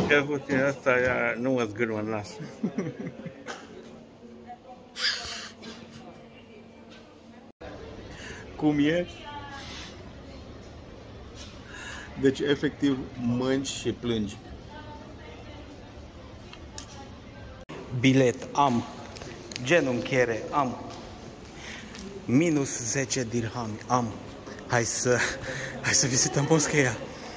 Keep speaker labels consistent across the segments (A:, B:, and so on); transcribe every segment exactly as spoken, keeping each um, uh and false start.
A: Că puțin asta nu mă zgârmă în nas. Cum e? Deci, efectiv, mânci și plângi. Bilet am, genunchiere am, minus zece dirhami am. Hai să, hai să vizităm moscheea.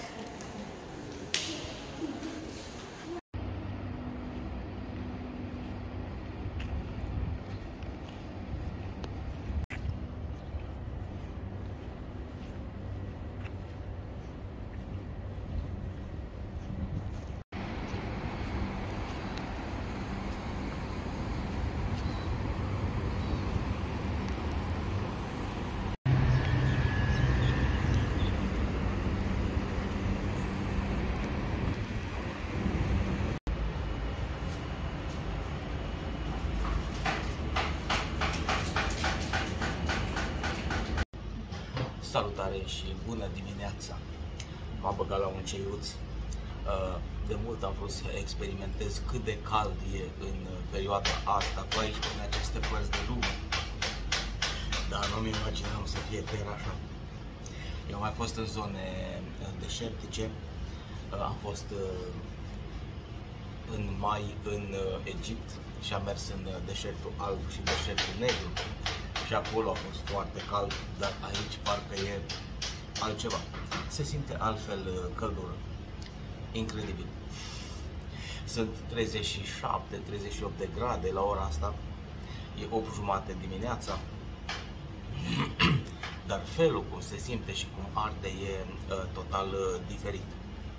B: Salutare și bună dimineața! M-am băgat la un ceiuț. De mult am vrut să experimentez cât de cald e în perioada asta cu aici, prin aceste părți de lume. Dar nu-mi imaginam să fie chiar așa. Eu am mai fost în zone deșertice. Am fost în mai în Egipt și am mers în deșertul alb și deșertul negru. Și acolo a fost foarte cald, dar aici parcă e altceva. Se simte altfel căldură. Incredibil. Sunt treizeci și șapte treizeci și opt de grade la ora asta. E opt jumate dimineața. Dar felul cum se simte și cum arde e uh, total uh, diferit.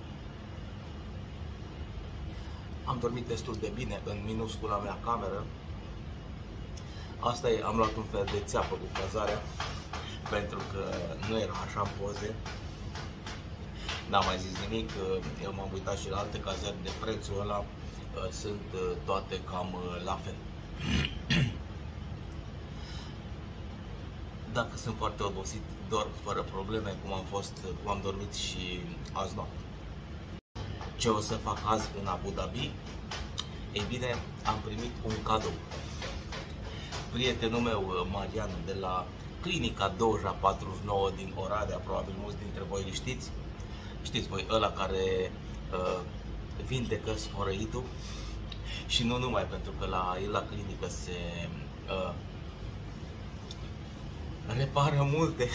B: Am dormit destul de bine în minuscula mea cameră. Asta e, am luat un fel de țeapă cu cazarea, pentru că nu era așa în poze. N-am mai zis nimic, eu m-am uitat și la alte cazări de prețul ăla, sunt toate cam la fel. Dacă sunt foarte obosit, dorm fără probleme, cum am fost, cum am dormit și azi noapte. Ce o să fac azi în Abu Dhabi? Ei bine, am primit un cadou. Prietenul meu, Marian, de la clinica Doja patruzeci și nouă din Oradea, probabil mulți dintre voi îl știți. Știți voi, ăla care uh, vindecă sfărăitul și nu numai, pentru că la el la clinică se uh, repară multe.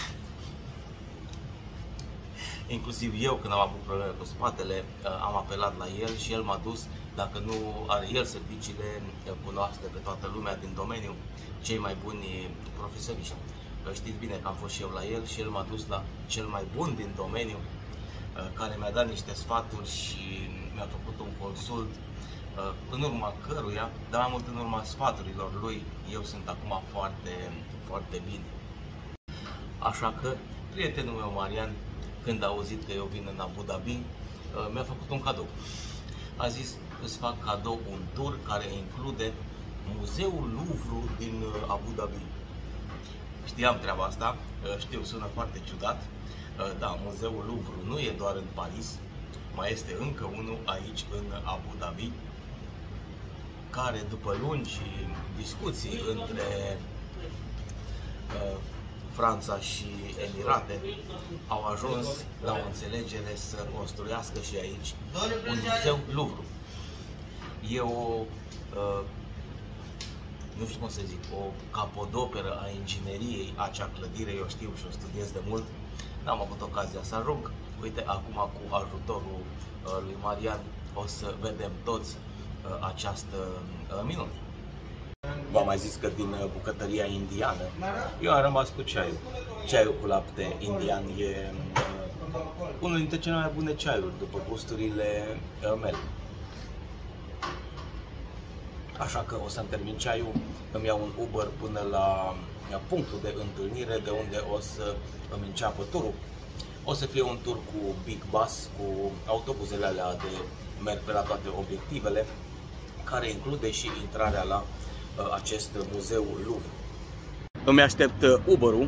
B: Inclusiv eu, când am avut probleme cu spatele, am apelat la el și el m-a dus, dacă nu are el serviciile, cunoaște pe toată lumea din domeniu, cei mai buni profesioniști. Știți bine că am fost și eu la el și el m-a dus la cel mai bun din domeniu, care mi-a dat niște sfaturi și mi-a făcut un consult, în urma căruia, dar mai mult în urma sfaturilor lui, eu sunt acum foarte, foarte bine. Așa că prietenul meu, Marian, când a auzit că eu vin în Abu Dhabi, mi-a făcut un cadou. A zis, îți fac cadou un tur care include Muzeul Louvre din Abu Dhabi. Știam treaba asta, știu, sună foarte ciudat. Da, Muzeul Louvre nu e doar în Paris, mai este încă unul aici în Abu Dhabi, care după lungi discuții între uh, Franța și Emirate au ajuns la o înțelegere să construiască și aici un muzeu Louvre. E o, uh, nu știu cum să zic, o capodoperă a ingineriei acea clădire, eu știu și o studiez de mult. N-am avut ocazia să ajung. Uite, acum cu ajutorul uh, lui Marian o să vedem toți uh, această uh, minune. V-am mai zis că din bucătăria indiană eu am rămas cu ceaiul. Ceaiul cu lapte indian e uh, unul dintre cele mai bune ceaiuri, după gusturile uh, mele. Așa că o să-mi termin ceaiul, îmi iau un Uber până la punctul de întâlnire, de unde o să îmi înceapă turul. O să fie un tur cu Big Bus, cu autobuzele alea de merg pe la toate obiectivele, care include și intrarea la uh, acest muzeu Louvre.
A: Îmi aștept Uber-ul.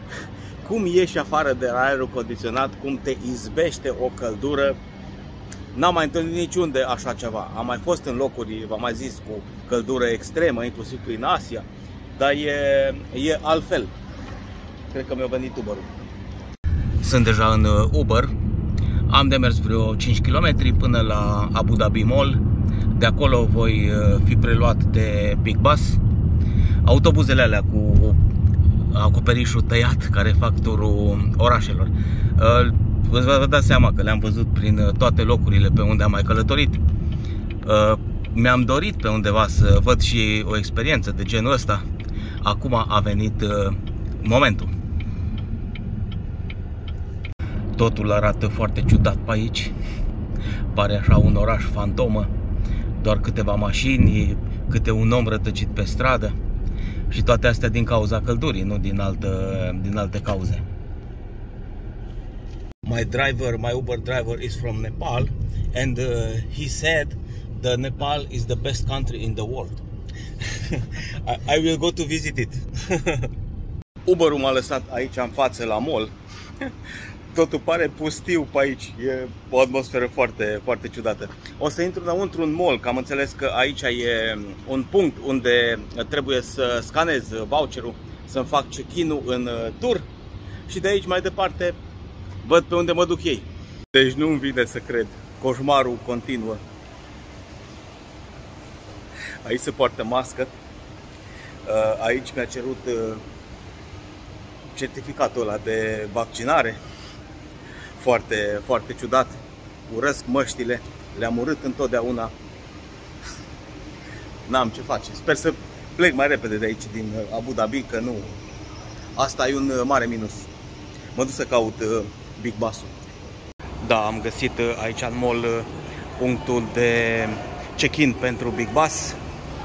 A: Cum ieși afară de la aerul condiționat, cum te izbește o căldură n-am mai întâlnit niciunde așa ceva. Am mai fost în locuri, v-am mai zis, cu căldură extremă, inclusiv prin Asia, dar e, e altfel. Cred că mi-a venit Uber-ul. Sunt deja în Uber. Am de mers vreo cinci kilometri până la Abu Dhabi Mall. De acolo voi fi preluat de Big Bus. Autobuzele alea cu acoperișul tăiat care fac turul orașelor. Vă dați seama că le-am văzut prin toate locurile pe unde am mai călătorit. Mi-am dorit pe undeva să văd și o experiență de genul ăsta. Acum a venit momentul. Totul arată foarte ciudat pe aici. Pare așa un oraș fantomă. Doar câteva mașini, câte un om rătăcit pe stradă. Și toate astea din cauza căldurii, nu din, altă, din alte cauze. My driver, my Uber driver is from Nepal and uh, he said the Nepal is the best country in the world. I, I will go to visit it. Uber-ul m-a lăsat aici în față la mall. Totul pare pustiu pe aici, e o atmosferă foarte, foarte ciudată. O să intru înăuntru în mall, că am înțeles că aici e un punct unde trebuie să scanez voucherul, să-mi fac check-in-ul în tur și de aici mai departe văd pe unde mă duc ei. Deci nu-mi vine să cred, coșmarul continuă. Aici se poartă mască, aici mi-a cerut certificatul ăla de vaccinare. Foarte, foarte ciudat. Urăsc măștile, le-am urât întotdeauna. N-am ce face. Sper să plec mai repede de aici, din Abu Dhabi, că nu. Asta e un mare minus. Mă duc să caut Big Bus-ul. Da, am găsit aici în mall punctul de check-in pentru Big Bus.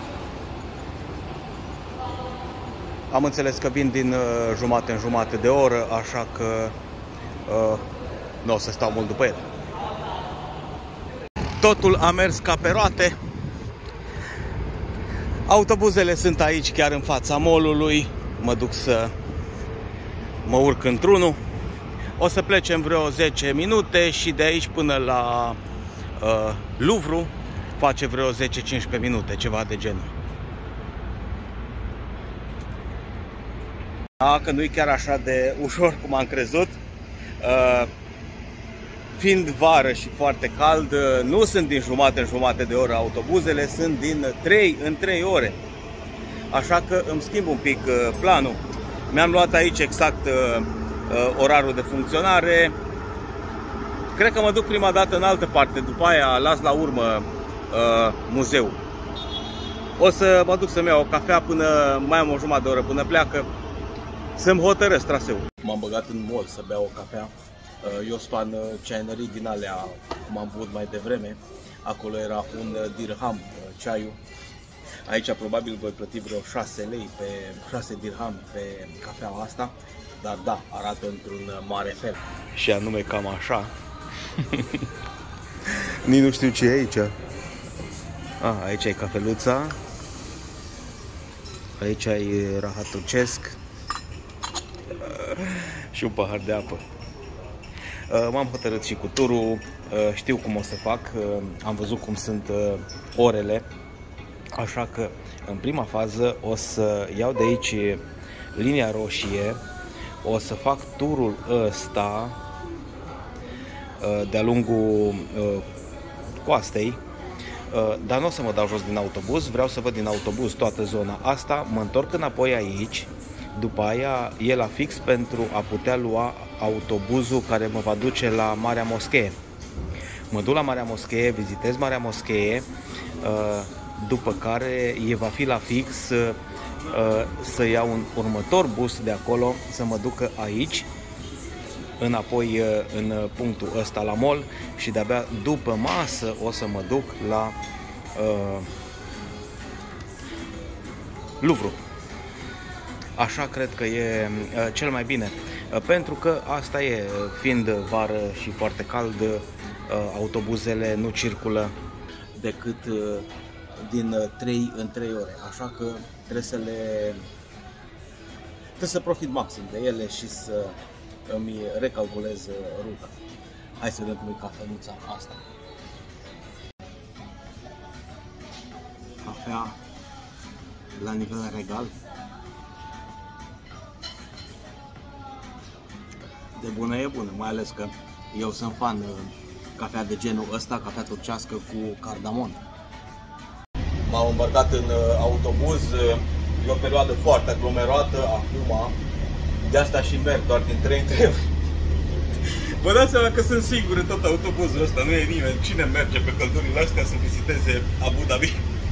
A: Am înțeles că vin din jumate în jumate de oră, așa că uh, nu o să stau mult după el. Totul a mers ca pe roate. Autobuzele sunt aici, chiar în fața mall-ului. Mă duc să mă urc într-unul. O să plecem vreo zece minute și de aici până la uh, Louvre face vreo zece cincisprezece minute, ceva de genul. Da, că nu e chiar așa de ușor cum am crezut. Uh, Fiind vară și foarte cald, nu sunt din jumate în jumate de oră autobuzele, sunt din trei în trei ore. Așa că îmi schimb un pic planul. Mi-am luat aici exact orarul de funcționare. Cred că mă duc prima dată în altă parte, după aia las la urmă muzeul. O să mă duc să-mi iau o cafea până mai am o jumătate de oră până pleacă, să-mi hotărăsc traseul. M-am băgat în mall să beau o cafea. Eu sunt fan ceainerii din alea, cum am văzut mai devreme. Acolo era un dirham ceaiul. Aici probabil voi plăti vreo șase lei pe șase dirham pe cafeaua asta. Dar da, arată într-un mare fel. Și anume cam așa. Nici nu știu ce e aici. Ah, aici e cafeluța. Aici e rahat turcesc. Și un pahar de apă. M-am hotărât și cu turul, știu cum o să fac, am văzut cum sunt orele, așa că în prima fază o să iau de aici linia roșie, o să fac turul ăsta de-a lungul coastei, dar nu o să mă dau jos din autobuz, vreau să văd din autobuz toată zona asta, mă întorc înapoi aici. După aia e la fix pentru a putea lua autobuzul care mă va duce la Marea Moschee. Mă duc la Marea Moschee, vizitez Marea Moschee, după care e va fi la fix să iau un următor bus de acolo, să mă ducă aici, înapoi în punctul ăsta la mall și de-abia după masă o să mă duc la Louvre. Așa cred că e uh, cel mai bine, uh, pentru că asta e, fiind vară și foarte cald, uh, autobuzele nu circulă decât uh, din trei în trei ore, așa că trebuie să le trebuie să profit maxim de ele și să îmi recalculez ruta. Hai să vedem cum e cafeluța asta.
B: cafea la nivel regal. De bună e bună, mai ales că eu sunt fan cafea de genul ăsta, cafea turcească cu cardamon. M-am îmbarcat în autobuz, e o perioadă foarte aglomerată acum, de asta și merg doar din trei în trei. Vă dați seama că sunt singur în tot autobuzul ăsta, nu e nimeni. Cine merge pe căldurile astea să viziteze Abu Dhabi?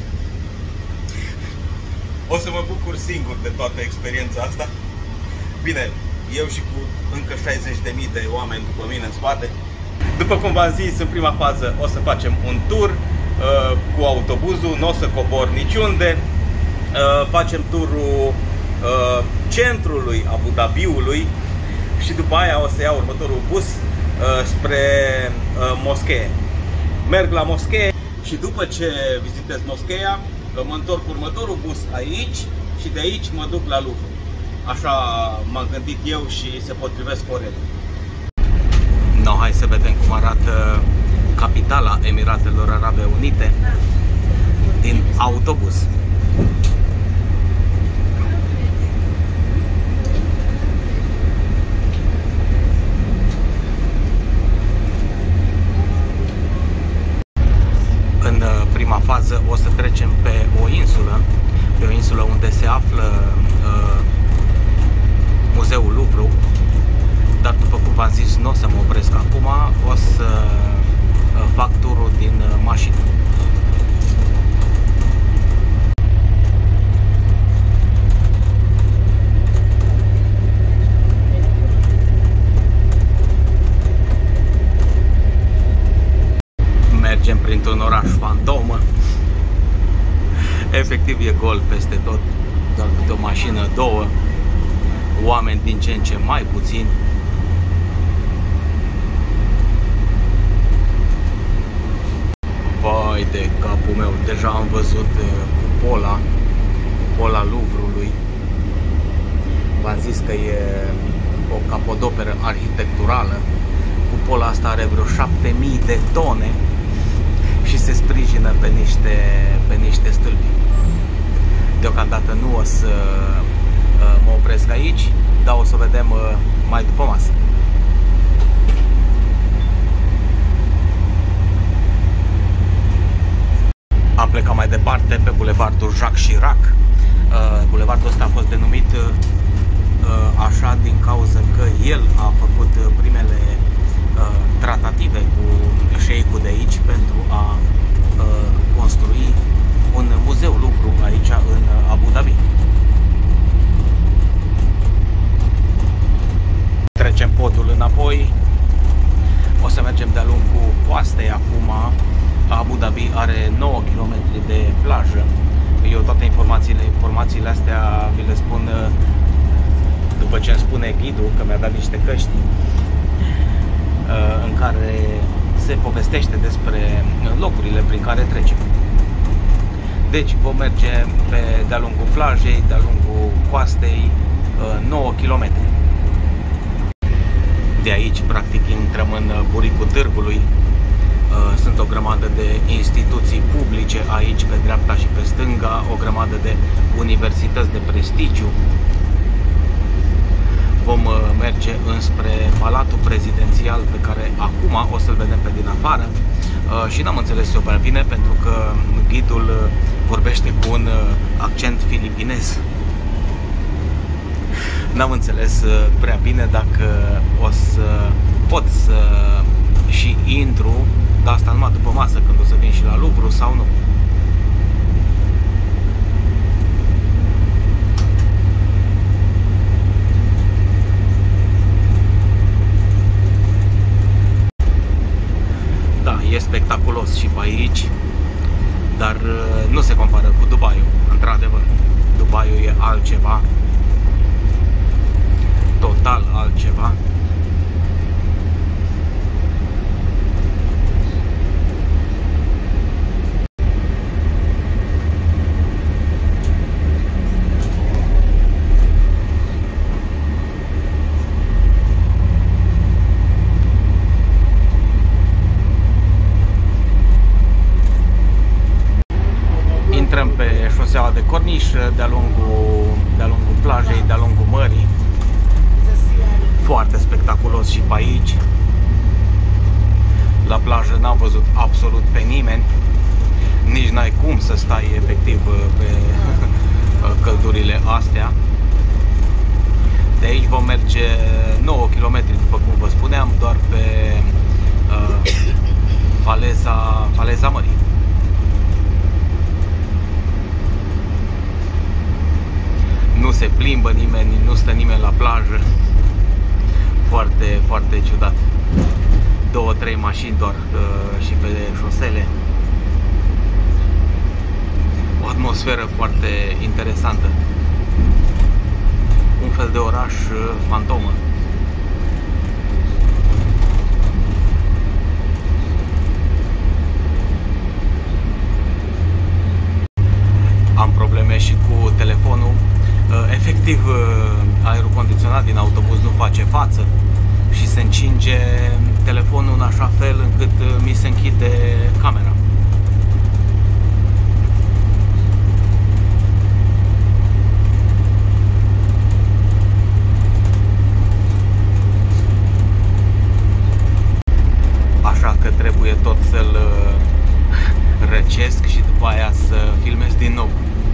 B: O să mă bucur singur de toată experiența asta. Bine, eu și cu încă șaizeci de mii de oameni după mine în spate. După cum v-am zis, în prima fază o să facem un tur uh, cu autobuzul, nu o să cobor niciunde. Uh, facem turul uh, centrului Abu Dhabiului și după aia o să iau următorul bus uh, spre uh, moschee. Merg la moschee și după ce vizitez moscheea, mă întorc cu următorul bus aici și de aici mă duc la Louvre. Așa m-am gândit eu și se potrivesc orele. No, hai să vedem cum arată capitala Emiratelor Arabe Unite din autobuz. În prima fază o să trecem pe o insulă, pe o insulă unde se află uh, Muzeul Louvre, dar după cum v-am zis, nu o să mă opresc acum, o să uh, fac turul din uh, mașină. Mergem printr-un oraș fantomă. Efectiv e gol peste tot, doar câte o mașină, două, oameni din ce în ce mai puțini. Vai de capul meu, deja am văzut cupola, cupola Louvre-ului. V-am zis că e o capodoperă arhitecturală. Cupola asta are vreo șapte mii de tone și se sprijină pe niște, pe niște stâlpi. Deocamdată nu o să uh, mă opresc aici, dar o să vedem uh, mai după masă. Am plecat mai departe pe bulevardul Jacques Chirac. Uh, bulevardul ăsta a fost denumit uh, așa din cauza că el a făcut primele uh, tratative cu șeicul de aici pentru a uh, construi un muzeu Louvre aici în Abu Dhabi. Trecem podul înapoi. O să mergem de-a lungul coastei acum. Abu Dhabi are nouă kilometri de plajă. Eu toate informațiile, informațiile astea vi le spun după ce îmi spune ghidul, că mi-a dat niște căști în care se povestește despre locurile prin care trecem. Deci vom merge pe de-a lungul plajei, de-a lungul coastei, nouă kilometri. De aici, practic, intrăm în buricul târgului. Sunt o grămadă de instituții publice aici, pe dreapta și pe stânga, o grămadă de universități de prestigiu. Vom merge înspre Palatul Prezidențial, pe care acum o să-l vedem pe din afară. Și n-am înțeles eu prea bine, pentru că ghidul vorbește cu un accent filipinez. N-am înțeles prea bine dacă o să pot să și intru, dar asta numai după masă, când o să vin și la Louvre sau nu. Da, e spectaculos și pe aici, dar nu se compară cu Dubaiul, într-adevăr. Dubaiul e altceva, total altceva.
A: corniș de-a lungul, de-a lungul plajei, de-a lungul mării. Foarte spectaculos și pe aici. La plajă n-am văzut absolut pe nimeni. Nici n-ai cum să stai efectiv pe căldurile astea. De aici vom merge nouă kilometri, după cum vă spuneam, doar pe uh, faleza, faleza mării. Nu se plimbă nimeni, nu stă nimeni la plajă. Foarte, foarte ciudat. Două, trei mașini doar uh, și pe șosele. O atmosferă foarte interesantă. Un fel de oraș uh, fantomă. Am probleme și cu telefonul. Efectiv, aerul condiționat din autobuz nu face față și se încinge telefonul în așa fel încât mi se închide camera. Așa că trebuie tot să-l răcesc și după aia să filmez din nou.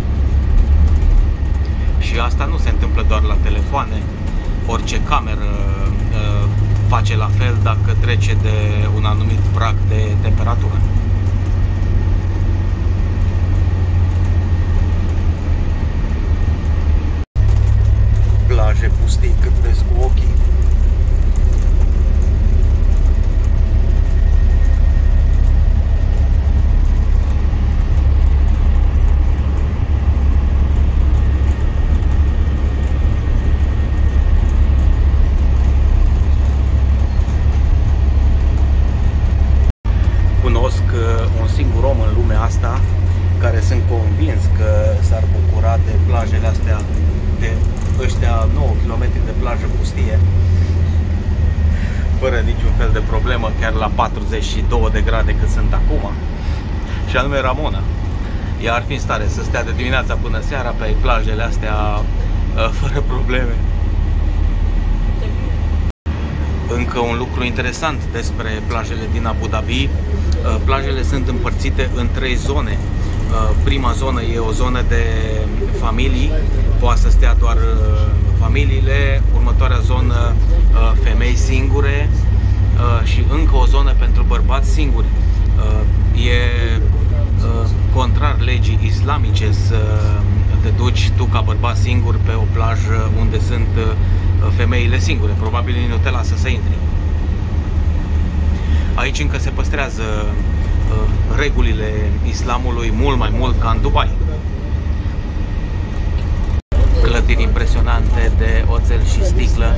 A: Și asta nu se întâmplă doar la telefoane. Orice cameră uh, face la fel dacă trece de un anumit prag de temperatură. Plaje pustii cât vezi cu ochii. Un singur om în lumea asta care sunt convins că s-ar bucura de plajele astea, de ăștia nouă kilometri de plajă pustie, fără niciun fel de problemă, chiar la patruzeci și două de grade cât sunt acum. Și anume Ramona. Ea ar fi în stare să stea de dimineața până seara pe plajele astea fără probleme. Încă un lucru interesant despre plajele din Abu Dhabi. Plajele sunt împărțite în trei zone. Prima zonă e o zonă de familii, poate să stea doar familiile. Următoarea zonă, femei singure și încă o zonă pentru bărbați singuri. E contrar legii islamice să te duci tu ca bărbat singur pe o plajă unde sunt femeile singure. Probabil nu te lasă să intri. Aici încă se păstrează uh, regulile islamului mult mai mult ca în Dubai. Clădiri impresionante de oțel și sticlă.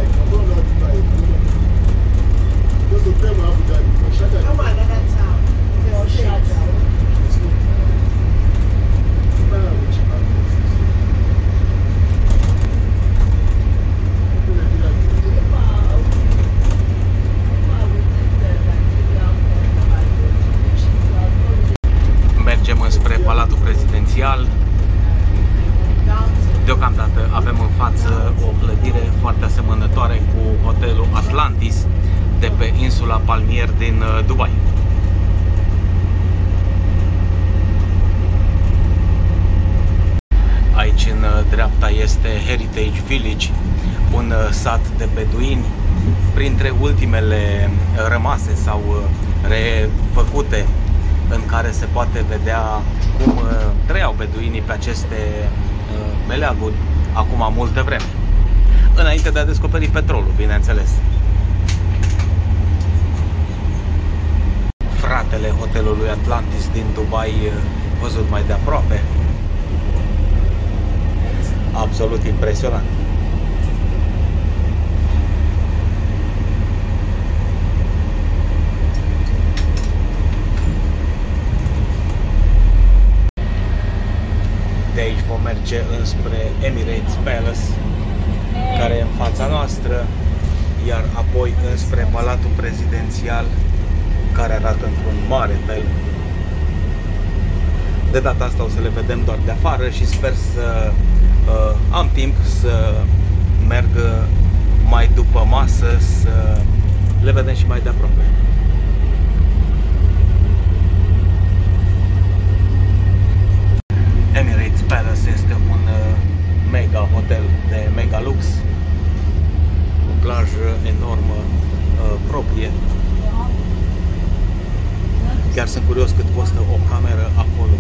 A: Mergem înspre Palatul Prezidențial. Deocamdată avem în față o clădire foarte asemănătoare cu hotelul Atlantis de pe insula Palmier din Dubai. Aici în dreapta este Heritage Village, un sat de beduini, printre ultimele rămase sau refăcute, în care se poate vedea cum trăiau beduinii pe aceste meleaguri acum multă vreme, înainte de a descoperi petrolul, bineînțeles. Fratele hotelului Atlantis din Dubai, văzut mai de aproape, absolut impresionant. De aici vom merge înspre Emirates Palace, care e în fața noastră, iar apoi înspre Palatul Prezidențial, care arată într-un mare fel. De data asta o să le vedem doar de afară și sper să uh, am timp să merg mai după masă să le vedem și mai de aproape. Emirates Palace este un uh, mega hotel de mega lux, o plajă enormă uh, proprie. Chiar sunt curios cât costă o cameră acolo.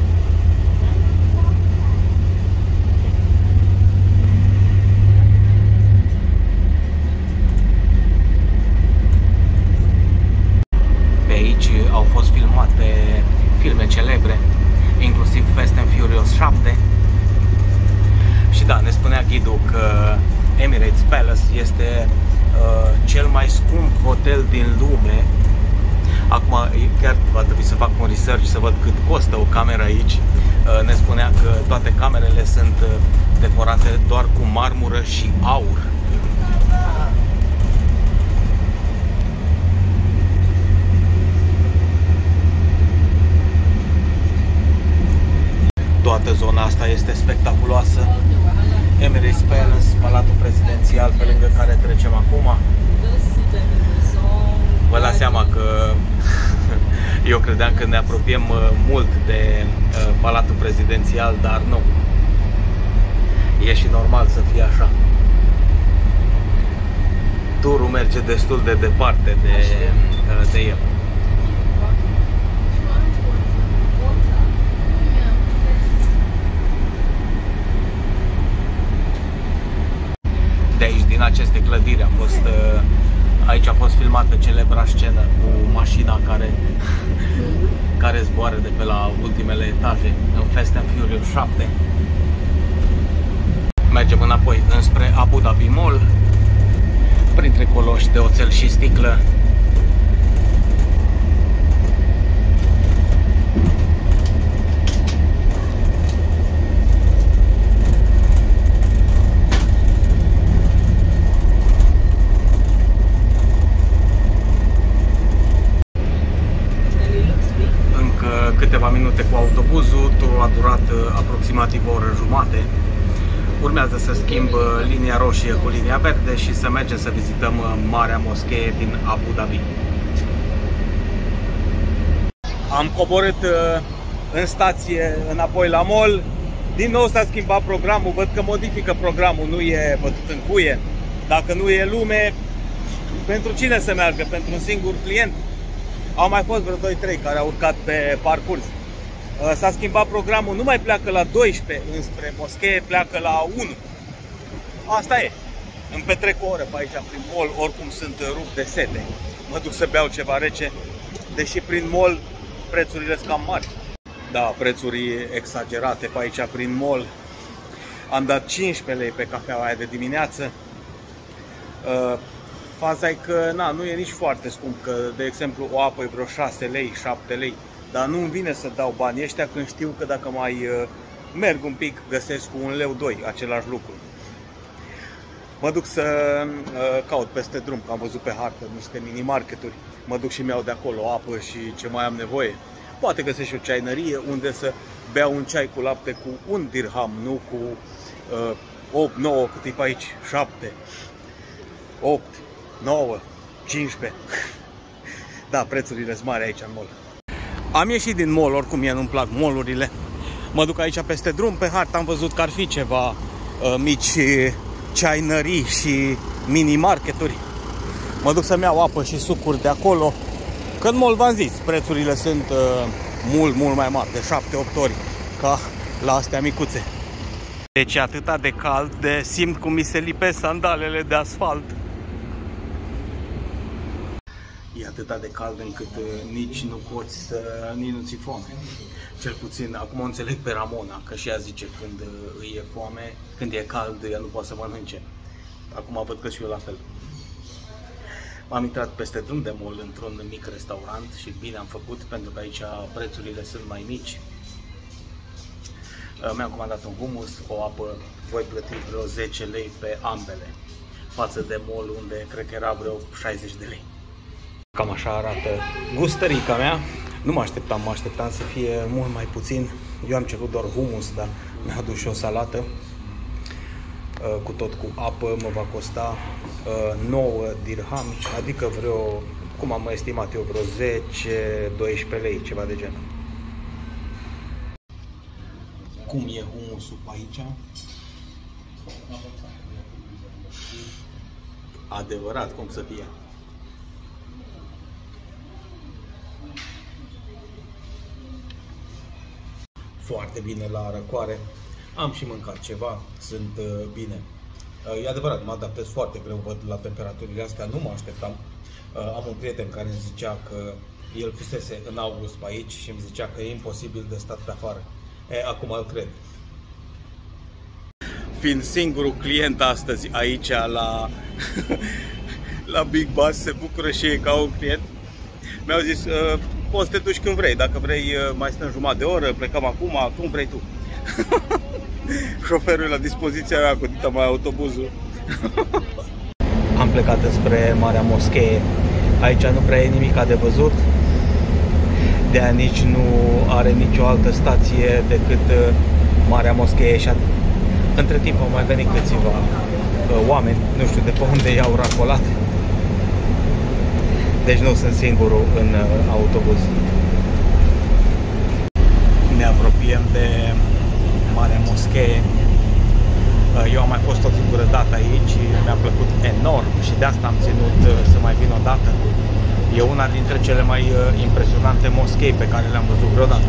A: Pe aici au fost filmate filme celebre, inclusiv Fast and Furious șapte. Și da, ne spunea ghidul că Emirates Palace este uh, cel mai scump hotel din lume. Acum chiar va trebui să fac un research să văd cât costă o cameră aici. Uh, ne spunea că toate camerele sunt decorate doar cu marmură și aur. Toată zona asta este spectaculoasă. Emirates Palace, palatul prezidențial pe lângă care trecem acum. Vă dați seama că eu credeam că ne apropiem mult de palatul prezidențial, dar nu. E și normal să fie așa. Turul merge destul de departe de, de el. De aici, din aceste clădiri, a fost, aici a fost filmată celebra scenă cu mașina care, care zboară de pe la ultimele etaje în Fast and Furious șapte. Mergem înapoi înspre Abu Dhabi Mall, printre coloși de oțel și sticlă. Câteva minute cu autobuzul, turul a durat aproximativ o oră jumate. Urmează să schimb linia roșie cu linia verde și să mergem să vizităm Marea Moschee din Abu Dhabi. Am coborât în stație înapoi la mall. Din nou s-a schimbat programul, văd că modifică programul, nu e bătut în cuie. Dacă nu e lume, pentru cine să meargă? Pentru un singur client? Au mai fost vreo doi trei care au urcat pe parcurs. S-a schimbat programul, nu mai pleacă la doisprezece înspre moschee, pleacă la unu. Asta e. Îmi petrec o oră pe aici prin mall, oricum sunt rupt de sete. Mă duc să beau ceva rece, deși prin mall prețurile sunt cam mari. Da, prețuri exagerate pe aici prin mall. Am dat cincisprezece lei pe cafeaua aia de dimineață. Faza e că na, nu e nici foarte scump, că de exemplu o apă e vreo șase lei, șapte lei, dar nu-mi vine să dau banii ăștia când știu că dacă mai uh, merg un pic găsesc cu un leu doi același lucru. Mă duc să uh, caut peste drum, că am văzut pe hartă niște mini-marketuri, mă duc și mi-au de acolo apă și ce mai am nevoie. Poate găsesc și o ceainărie unde să beau un ceai cu lapte cu un dirham, nu cu uh, opt, nouă, cât e pe aici, șapte, opt. nouă, cincisprezece. Da, prețurile sunt mari aici în mall. Am ieșit din mall, oricum mie nu-mi plac mall-urile. Mă duc aici peste drum, pe hartă am văzut că ar fi ceva uh, mici ceainării și mini-marketuri. Mă duc să-mi iau apă și sucuri de acolo. Că în mall, v-am zis, prețurile sunt uh, mult, mult mai mari, de șapte opt ori ca la astea micuțe. Deci e atâta de cald, de simt cum mi se lipesc sandalele de asfalt. E atâta de cald încât uh, nici nu poți să, nici nu ți foame. Cel puțin, acum o înțeleg pe Ramona, că și ea zice când uh, îi e foame, când e cald, ea nu poate să mănânce. Acum văd că și eu la fel. M-am intrat peste drum de mall într-un mic restaurant și bine am făcut, pentru că aici prețurile sunt mai mici. Uh, Mi-am comandat un hummus, o apă, voi plăti vreo zece lei pe ambele, față de mall unde cred că era vreo șaizeci de lei. Cam așa arată gustărica mea. Nu mă așteptam, mă așteptam să fie mult mai puțin. Eu am cerut doar hummus, dar mi-a adus și o salată. Cu tot cu apă mă va costa nouă dirhami, adică vreo, cum am estimat eu, vreo zece doisprezece lei, ceva de genul. Cum e humusul pe aici? Adevărat, cum să fie. Foarte bine la răcoare. Am și mâncat ceva, sunt uh, bine. Uh, e adevărat, mă adaptez foarte greu, văd la temperaturile astea, nu mă așteptam. Uh, am un prieten care îmi zicea că el fusese în august pe aici și îmi zicea că e imposibil de stat pe afară. E, acum îl cred. Fiind singurul client astăzi aici la, la Big Bus, se bucură și ei ca un client. Mi-au zis, uh, poți să te duci când vrei, dacă vrei uh, mai stăm jumătate de oră, plecăm acum, cum vrei tu. Șoferul e la dispoziția mea cu dita mai autobuzul. Am plecat spre Marea Moschee. Aici nu prea e nimic de văzut. De-aia nici nu are nicio altă stație decât Marea Moschee și atât. Între timp au mai venit câțiva oameni, nu știu de pe unde i-au racolat. Deci nu sunt singurul în autobuz. Ne apropiem de Marea Moschee. Eu am mai fost o singură dată aici, mi-a plăcut enorm și de asta am ținut să mai vin o dată. E una dintre cele mai impresionante moschei pe care le-am văzut vreodată.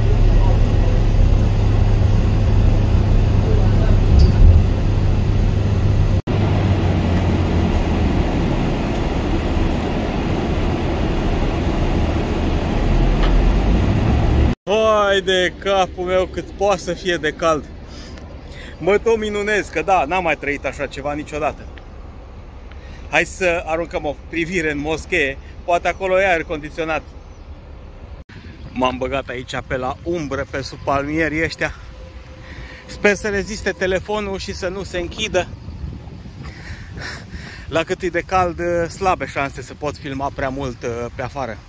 A: Vai de capul meu cât poate să fie de cald. Mă tot minunez că da, n-am mai trăit așa ceva niciodată. Hai să aruncăm o privire în moschee, poate acolo e aer condiționat. M-am băgat aici pe la umbră, pe sub palmierii ăștia. Sper să reziste telefonul și să nu se închidă. La cât e de cald, slabe șanse să pot filma prea mult pe afară.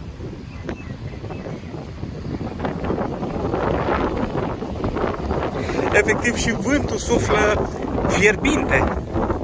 A: Efectiv și vântul suflă fierbinte.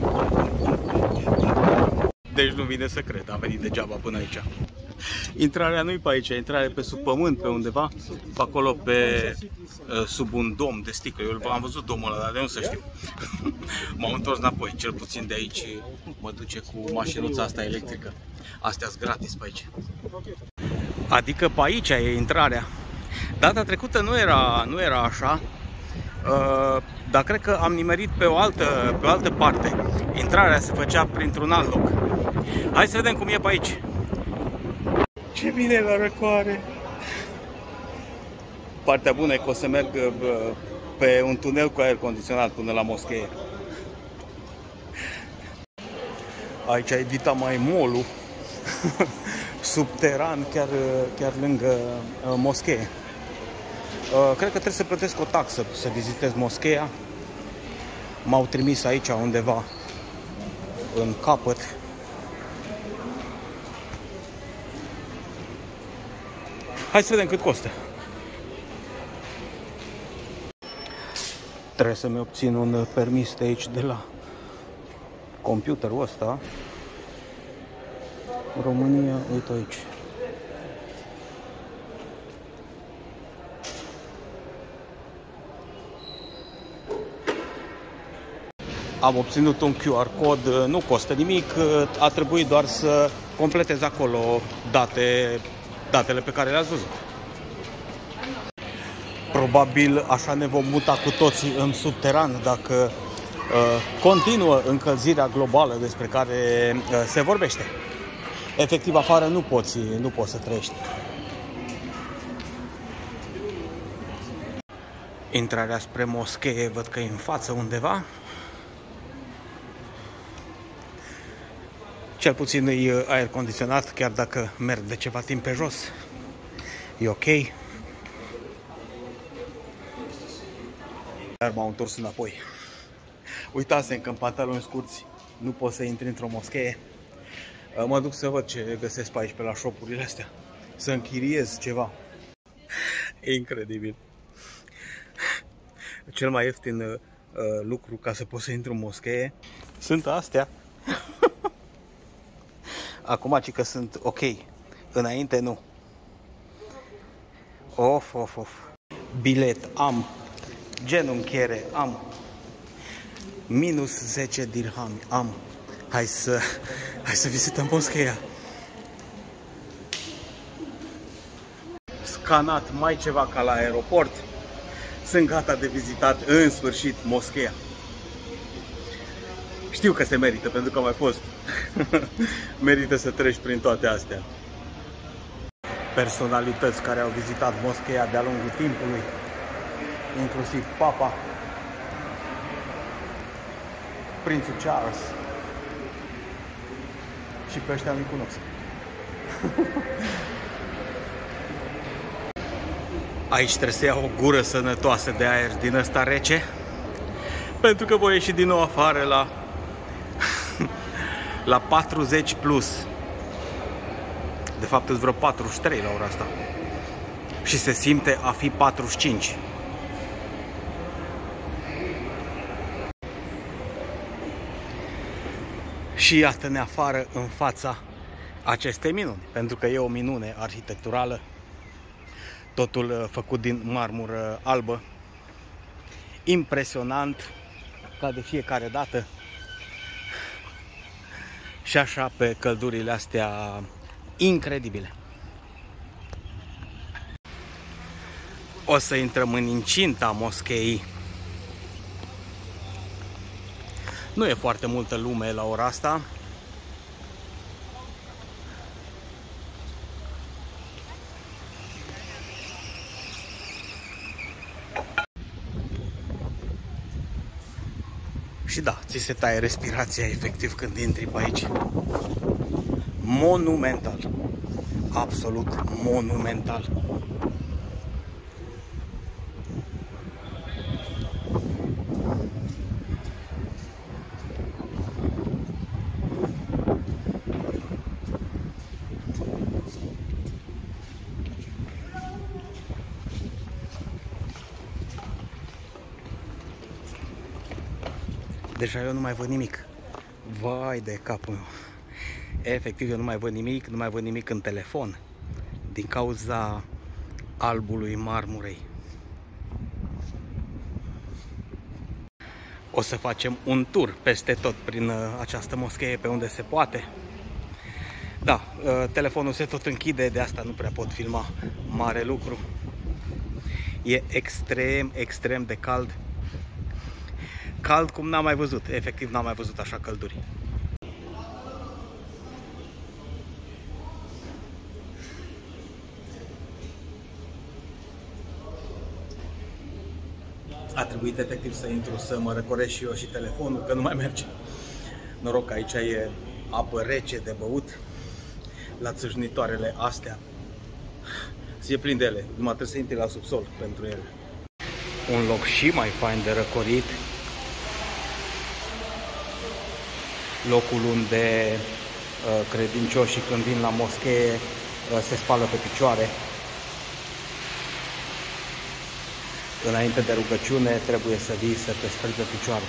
A: Deci nu vine să cred, am venit degeaba până aici. Intrarea nu-i pe aici, intrarea pe sub pământ, pe undeva, pe acolo, pe sub un dom de sticlă. Eu am văzut domul ăla, dar de nu să știu. M-am întors înapoi, cel puțin de aici mă duce cu mașinuța asta electrică. Astea-s gratis pe aici. Adică pe aici e intrarea. Data trecută nu era, nu era așa. Uh, dar cred că am nimerit pe o altă, pe o altă parte. Intrarea se făcea printr-un alt loc. Hai să vedem cum e pe aici. Ce bine la răcoare! Partea bună e că o să merg uh, pe un tunel cu aer condiționat până la moschee. Aici e dita mai molul subteran, chiar, chiar lângă uh, moschee. Uh, cred că trebuie să plătesc o taxă să vizitez moscheea. M-au trimis aici undeva în capăt. Hai să vedem cât costă. Trebuie să-mi obțin un permis de aici, de la computerul ăsta. România, uite aici. Am obținut un Q R cod, nu costă nimic, a trebuit doar să completez acolo date, datele pe care le-ați văzut. Probabil așa ne vom muta cu toții în subteran dacă uh, continuă încălzirea globală despre care uh, se vorbește. Efectiv, afară nu poți, nu poți să trăiești. Intrarea spre moschee văd că e în față undeva. Cel puțin e aer condiționat, chiar dacă merg de ceva timp pe jos. E ok. Dar m-au întors înapoi. Uitasem că în pantaloni scurți nu poți să intri într-o moschee. Mă duc să văd ce găsesc pe aici, pe la shop-urile astea. Să închiriez ceva. E incredibil. Cel mai ieftin uh, lucru ca să poți să intri în moschee sunt astea. Acum ci că sunt ok. Înainte nu. Of, of, of. Bilet am. Genunchiere am. Minus zece dirhami am. Hai să, hai să vizităm moscheea. Scanat mai ceva ca la aeroport. Sunt gata de vizitat în sfârșit moscheea. Știu că se merită pentru că am mai fost. Merită să treci prin toate astea. Personalități care au vizitat moscheea de-a lungul timpului, inclusiv Papa, Prințul Charles, și pe ăștia nu-i cunosc. Aici trebuie să iau o gură sănătoasă de aer din ăsta rece, pentru că voi ieși din nou afară la, la patruzeci plus. De fapt, sunt vreo patruzeci și trei la ora asta. Și se simte a fi patruzeci și cinci. Și iată-ne afară în fața acestei minuni. Pentru că e o minune arhitecturală. Totul făcut din marmură albă. Impresionant, ca de fiecare dată. Și așa pe căldurile astea incredibile. O să intrăm în incinta moscheii. Nu e foarte multă lume la ora asta. Și da, ți se taie respirația efectiv când intri pe aici. Monumental. Absolut monumental. Deja eu nu mai văd nimic. Vai de capul meu. Efectiv, eu nu mai văd nimic, nu mai văd nimic în telefon. Din cauza albului marmurei. O să facem un tur peste tot prin această moschee pe unde se poate. Da, telefonul se tot închide, de asta nu prea pot filma mare lucru. E extrem, extrem de cald. Cald cum n-am mai văzut, efectiv n-am mai văzut așa călduri. A trebuit efectiv să intru să mă răcoresc și eu și telefonul, că nu mai merge. Noroc că aici e apă rece de băut la țâșnitoarele astea. Se e plin de ele, numai trebuie să intri la subsol pentru ele. Un loc și mai fain de răcorit. Locul unde uh, credincioșii când vin la moschee uh, se spală pe picioare. Înainte de rugăciune trebuie să vii să te speli pe picioare.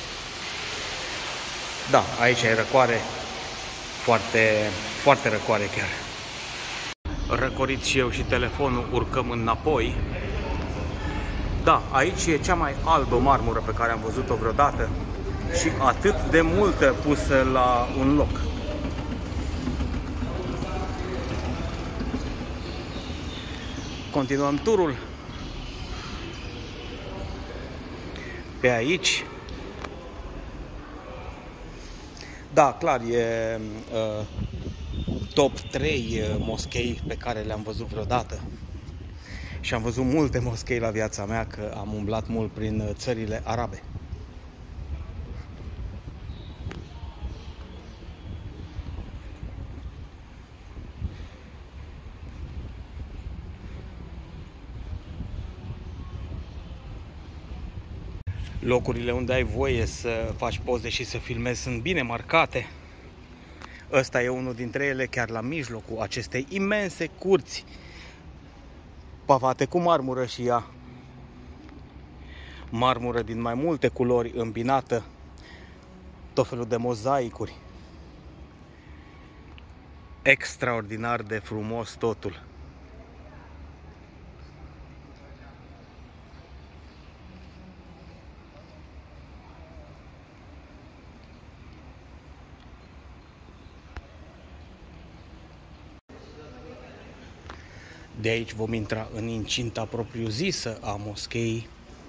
A: Da, aici e răcoare, foarte, foarte răcoare chiar. Răcorit și eu și telefonul, urcăm înapoi. Da, aici e cea mai albă marmură pe care am văzut-o vreodată. Și atât de multă pusă la un loc. Continuăm turul. Pe aici. Da, clar, e uh, top trei moschei pe care le-am văzut vreodată. Și am văzut multe moschei la viața mea, că am umblat mult prin țările arabe. Locurile unde ai voie să faci poze și să filmezi sunt bine marcate. Ăsta e unul dintre ele, chiar la mijlocul acestei imense curți pavate cu marmură și ea. Marmură din mai multe culori îmbinată, tot felul de mozaicuri. Extraordinar de frumos totul. De aici vom intra în incinta propriu-zisă a moscheii.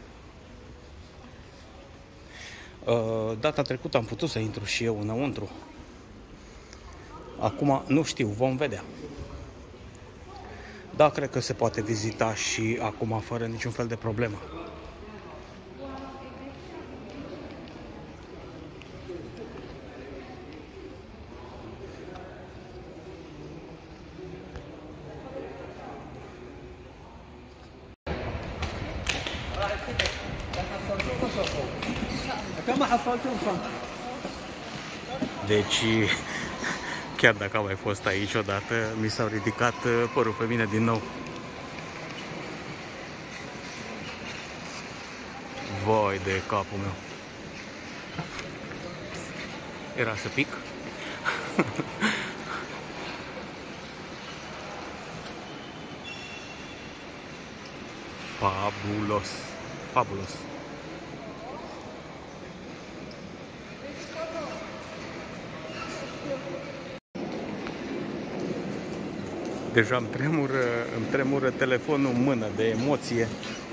A: Data trecută am putut să intru și eu înăuntru. Acum nu știu, vom vedea. Da, cred că se poate vizita și acum fără niciun fel de problemă. Deci, chiar dacă am mai fost aici odată, mi s-au ridicat părul pe mine din nou. Vai de capul meu. Era să pic. Fabulos, fabulos. Deja îmi tremură, îmi tremură telefonul în mână de emoție.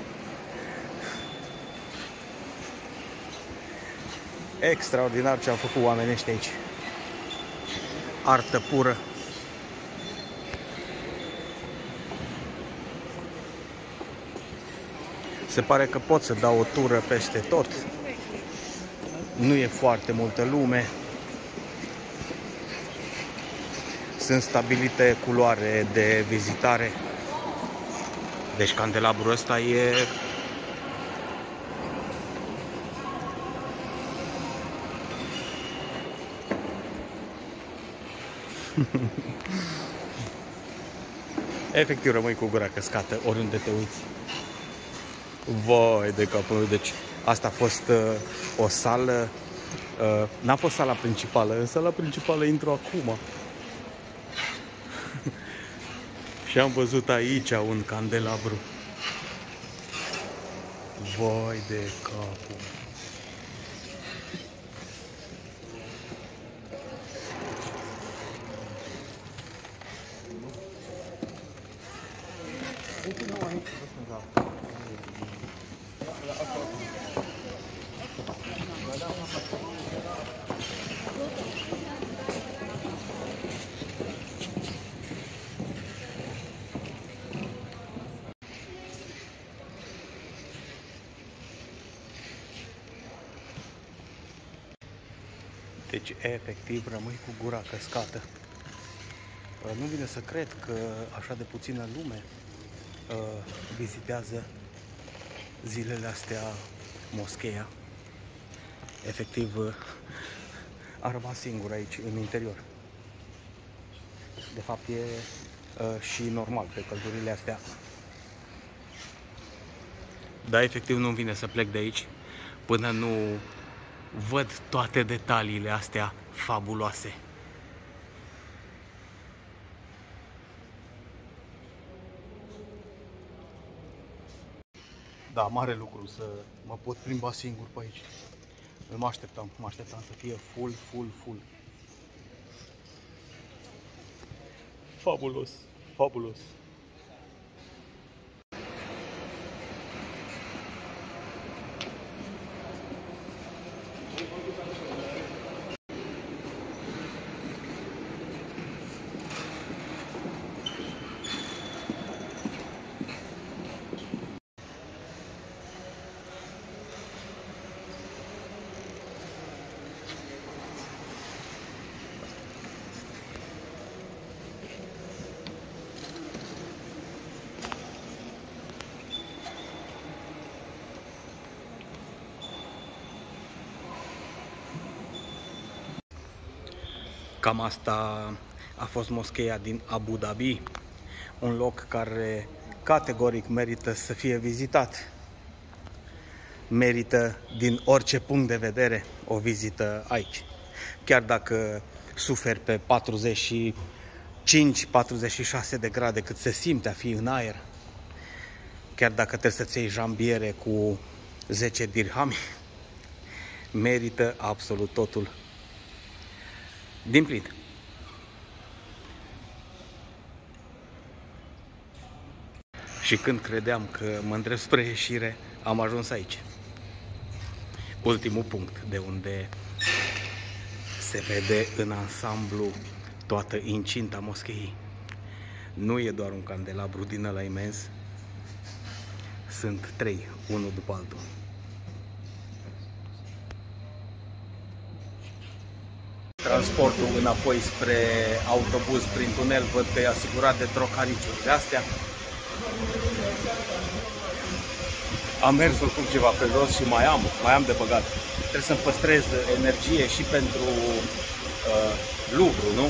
A: Extraordinar ce au făcut oamenii ăștia aici. Artă pură. Se pare că pot să dau o tură peste tot. Nu e foarte multă lume. Sunt stabilite culoare de vizitare. Deci candelabrul ăsta e efectiv rămâi cu gura căscată oriunde te uiți. Vai de capul meu. Deci asta a fost uh, o sală, uh, n-a fost sala principală. În sala principală intru acum. Și am văzut aici un candelabru. Vai de capul. Deci, efectiv, rămâi cu gura căscată. Nu vine să cred că așa de puțină lume uh, vizitează zilele astea moscheea. Efectiv, uh, a rămas singur aici, în interior. De fapt, e uh, și normal pe căldurile astea. Dar, efectiv, nu-mi vine să plec de aici până nu văd toate detaliile astea fabuloase. Da, mare lucru să mă pot plimba singur pe aici. Nu mă așteptam, mă așteptam să fie full, full, full. Fabulos, fabulos. Cam asta a fost moscheea din Abu Dhabi, un loc care categoric merită să fie vizitat. Merită din orice punct de vedere o vizită aici. Chiar dacă suferi pe patruzeci și cinci patruzeci și șase de grade cât se simte a fi în aer, chiar dacă trebuie să-ți iei jambiere cu zece dirhami, merită absolut totul din plin. Și când credeam că mă îndrept spre ieșire, am ajuns aici. Ultimul punct de unde se vede în ansamblu toată incinta moscheii. Nu e doar un candelabru din ăla imens, sunt trei, unul după altul. Transportul înapoi spre autobuz prin tunel văd că e asigurat de trocariciurile astea. Am mers oricum ceva pe jos și mai am, mai am de băgat. Trebuie să-mi păstrez energie și pentru uh, Louvre, nu?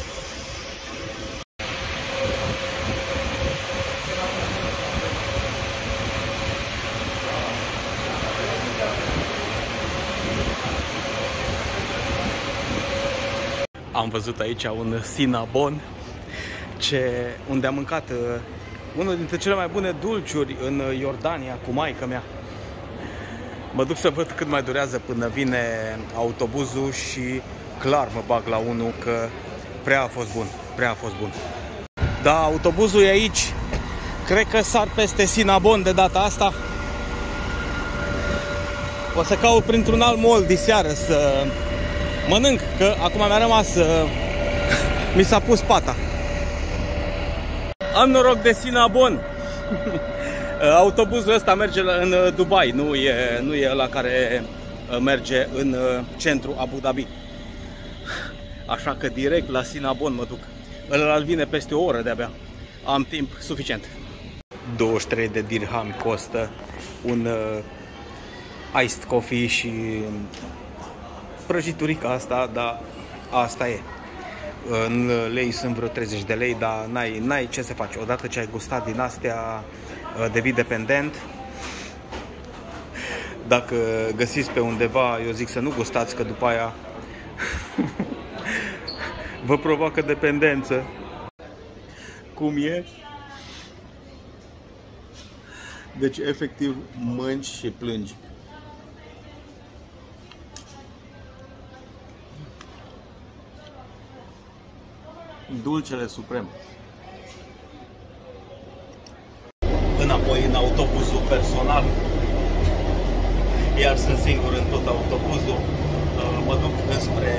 A: Am văzut aici un Cinnabon, ce, unde am mâncat uh, unul dintre cele mai bune dulciuri în Iordania cu maică mea. Mă duc să văd cât mai durează până vine autobuzul și clar mă bag la unul că prea a fost bun, prea a fost bun. Da, autobuzul e aici. Cred că sar peste Cinnabon de data asta. O să caut printr-un alt mall diseară să mănânc, că acum mi-a rămas, mi s-a pus pata. Am noroc de Cinnabon. Autobuzul ăsta merge în Dubai, nu e, nu e ăla care merge în centru Abu Dhabi. Așa că direct la Cinnabon mă duc. Ăla vine peste o oră de-abia. Am timp suficient. douăzeci și trei de dirhami costă un uh, iced coffee și prăjiturica asta, dar asta e. În lei sunt vreo treizeci de lei, dar n-ai, n-ai ce să faci. Odată ce ai gustat din astea, devii dependent. Dacă găsiți pe undeva, eu zic să nu gustați, că după aia vă provoacă dependență. Cum e? Deci efectiv mănci și plângi. Dulcele suprem. Înapoi în autobuzul personal, iar sunt singur în tot autobuzul. Mă duc înspre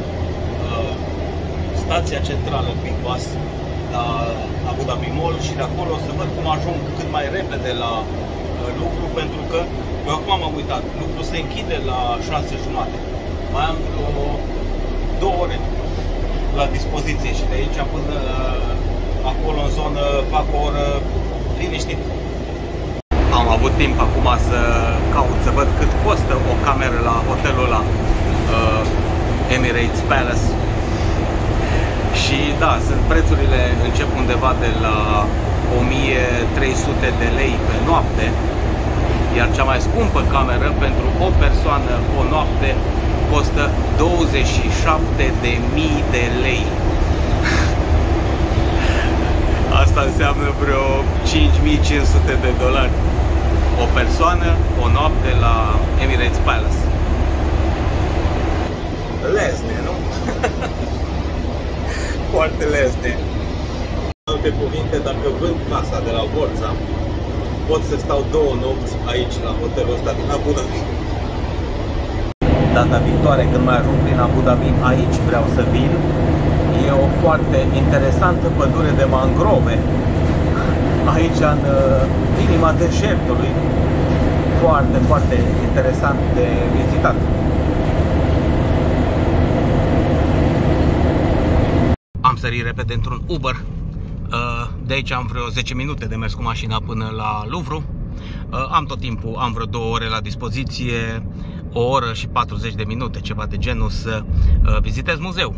A: stația centrală Big Bus la Abu Dhabi Mall și de acolo să văd cum ajung cât mai repede la Louvre, pentru că eu acum m-am uitat, Louvre se închide la șase jumate. Mai am vreo două ore la dispoziție și de aici până acolo în zonă fac o oră liniștit. Am avut timp acum să caut, să văd cât costă o cameră la hotelul la uh, Emirates Palace. Și da, sunt prețurile, încep undeva de la o mie trei sute de lei pe noapte, iar cea mai scumpă cameră pentru o persoană o noapte costă douăzeci și șapte de mii de lei. Asta înseamnă vreo cinci mii cinci sute de dolari. O persoană, o noapte la Emirates Palace. Lezne, nu? Foarte lezne. În alte cuvinte, dacă vând casa de la Borța, pot să stau două nopți aici, la hotelul ăsta din Abu Dhabi. Data viitoare, când mai ajung prin Abu Dhabi, aici vreau să vin. E o foarte interesantă pădure de mangrove, aici în inima deșertului. Foarte, foarte interesant de vizitat. Am sărit repede într-un Uber. De aici am vreo zece minute de mers cu mașina până la Louvre. Am tot timpul, am vreo două ore la dispoziție, o oră și patruzeci de minute, ceva de genul, să vizitez muzeul.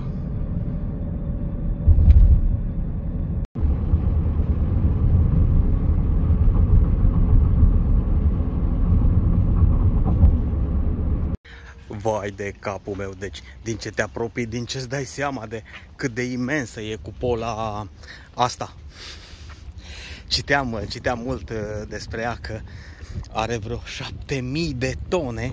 A: Vai de capul meu, deci din ce te apropii, din ce îți dai seama de cât de imensă e cupola asta. Citeam, citeam mult despre ea că are vreo șapte mii de tone,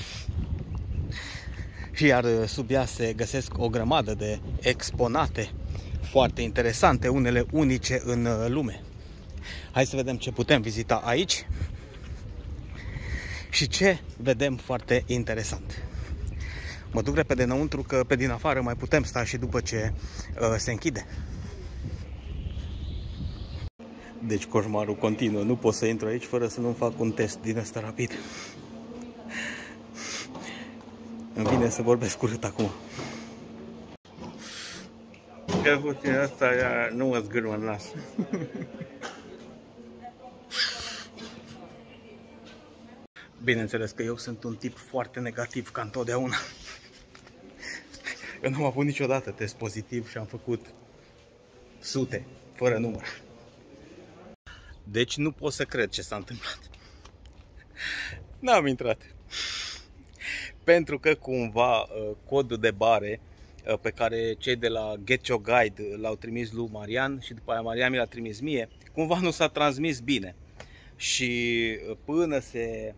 A: iar sub ea se găsesc o grămadă de exponate foarte interesante, unele unice în lume. Hai să vedem ce putem vizita aici și ce vedem foarte interesant. Mă duc repede înăuntru că pe din afară mai putem sta și după ce uh, se închide. Deci coșmarul continuă, nu pot să intru aici fără să nu fac un test din ăsta rapid. Îmi vine să vorbesc urât acum. Că puțin asta nu mă zgârmă în nas. Bineînțeles că eu sunt un tip foarte negativ, ca întotdeauna. Eu nu am avut niciodată test pozitiv și am făcut sute, fără număr. Deci nu pot să cred ce s-a întâmplat. N-am intrat. Pentru că cumva codul de bare pe care cei de la Get Your Guide l-au trimis lui Marian și după aia Marian mi l-a trimis mie, cumva nu s-a transmis bine. Și până se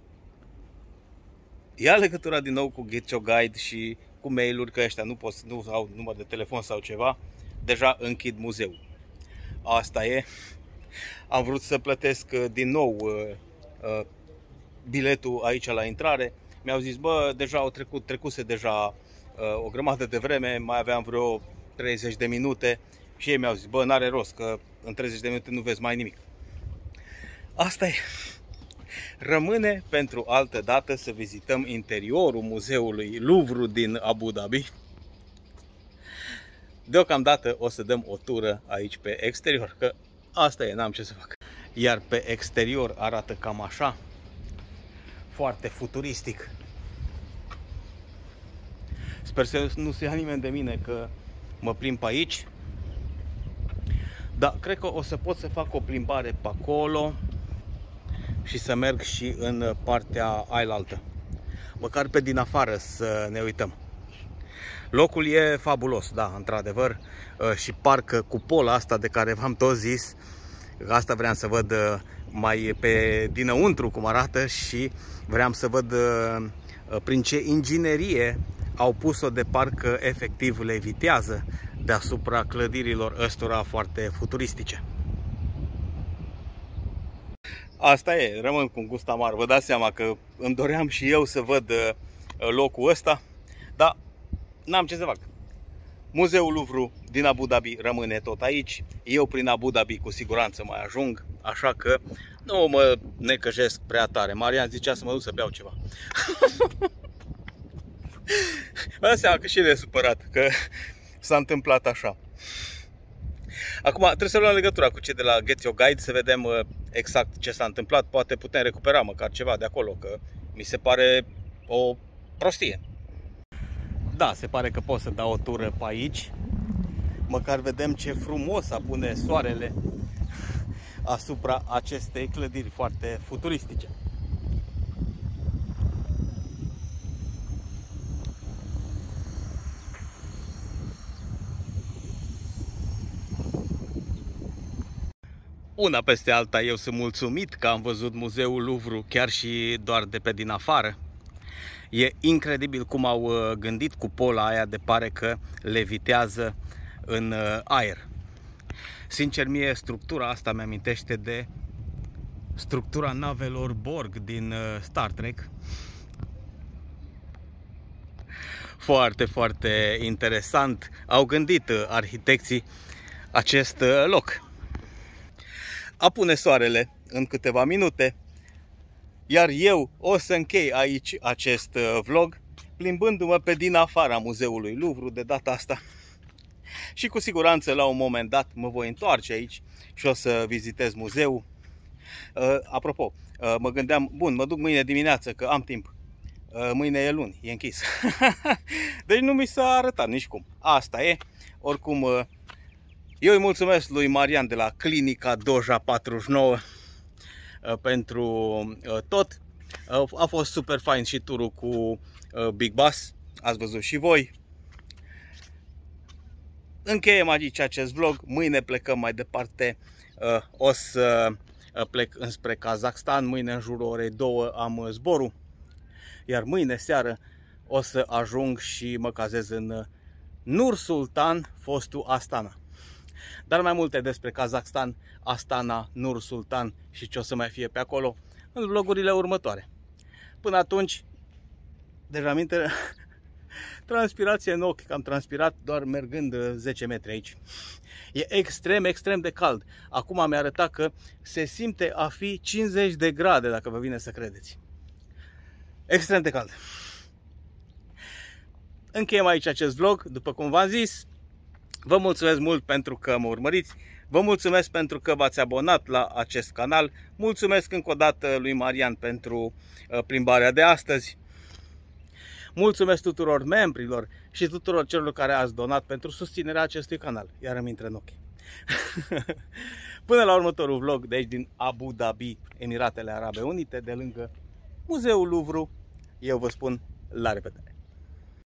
A: ia legătura din nou cu Get Your Guide și cu mail-uri, că ăștia nu pot, nu au număr de telefon sau ceva, deja închid muzeul. Asta e. Am vrut să plătesc din nou uh, uh, biletul aici la intrare. Mi-au zis, bă, deja au trecut, trecuse deja uh, o grămadă de vreme, mai aveam vreo treizeci de minute și ei mi-au zis, bă, n-are rost, că în treizeci de minute nu vezi mai nimic. Asta e. Rămâne pentru altă dată să vizităm interiorul muzeului Louvre din Abu Dhabi. Deocamdată o să dăm o tură aici pe exterior, că asta e, n-am ce să fac. Iar pe exterior arată cam așa, foarte futuristic. Sper să nu se ia nimeni de mine că mă plimb pe aici. Dar cred că o să pot să fac o plimbare pe acolo și să merg și în partea ailaltă. Măcar pe din afară să ne uităm. Locul e fabulos, da, într-adevăr. Și parcă cupola asta de care v-am tot zis, asta vreau să văd mai pe dinăuntru cum arată și vreau să văd prin ce inginerie au pus-o de parcă efectiv levitează deasupra clădirilor ăstora foarte futuristice. Asta e, rămân cu un gust amar. Vă dați seama că îmi doream și eu să văd locul ăsta, dar n-am ce să fac. Muzeul Louvre din Abu Dhabi rămâne tot aici. Eu prin Abu Dhabi cu siguranță mai ajung, așa că nu mă necăjesc prea tare. Marian zicea să mă duc să beau ceva. Vă dați seama că și el e supărat că s-a întâmplat așa. Acum trebuie să luăm legătura cu cei de la Get Your Guide să vedem exact ce s-a întâmplat. Poate putem recupera măcar ceva de acolo, că mi se pare o prostie. Da, se pare că pot să dau o tură pe aici. Măcar vedem ce frumos apune soarele asupra acestei clădiri foarte futuristice. Una peste alta, eu sunt mulțumit că am văzut muzeul Louvre chiar și doar de pe din afară. E incredibil cum au gândit cupola aia, de pare că levitează în aer. Sincer, mie structura asta mi-amintește de structura navelor Borg din Star Trek. Foarte, foarte interesant au gândit arhitecții acest loc. Apune soarele în câteva minute, iar eu o să închei aici acest vlog plimbându-mă pe din afara muzeului Louvre de data asta. Și cu siguranță la un moment dat mă voi întoarce aici și o să vizitez muzeul. Apropo, mă gândeam, bun, mă duc mâine dimineață că am timp. Mâine e luni, e închis. Deci nu mi s-a arătat nici cum. Asta e. Oricum, eu îi mulțumesc lui Marian de la Clinica Doja patruzeci și nouă pentru tot A fost super fain și turul cu Big Bus, ați văzut și voi. Încheiem aici acest vlog, mâine plecăm mai departe, o să plec înspre Kazakhstan, mâine în jurul orei două am zborul, iar mâine seară o să ajung și mă cazez în Nur Sultan, fostul Astana. Dar mai multe despre Kazakhstan, Astana, Nur Sultan și ce o să mai fie pe acolo în vlogurile următoare. Până atunci, deja minte, transpirație în ochi, că am transpirat doar mergând zece metri aici. E extrem, extrem de cald. Acum mi-a arătat că se simte a fi cincizeci de grade, dacă vă vine să credeți. Extrem de cald. Încheiem aici acest vlog, după cum v-am zis. Vă mulțumesc mult pentru că mă urmăriți. Vă mulțumesc pentru că v-ați abonat la acest canal. Mulțumesc încă o dată lui Marian pentru plimbarea de astăzi. Mulțumesc tuturor membrilor și tuturor celor care ați donat pentru susținerea acestui canal. Iar îmi intră în ochi. Până la următorul vlog de aici din Abu Dhabi, Emiratele Arabe Unite, de lângă Muzeul Louvre, eu vă spun la revedere!